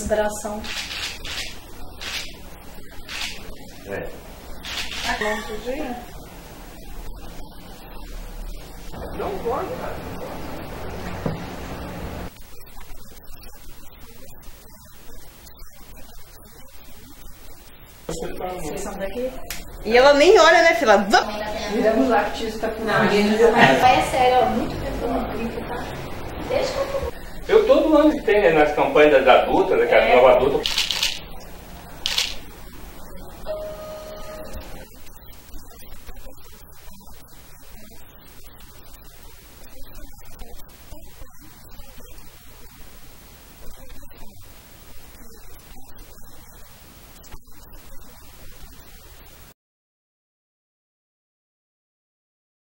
consideração. É. Não pode, cara. Vocês são daqui? E ela nem olha, né, filha? Viramos artista com É sério, ó, muito tempo eu não brinco, tá? Desde que eu Eu todo ano que tem nas campanhas da adulta, da nova adulta.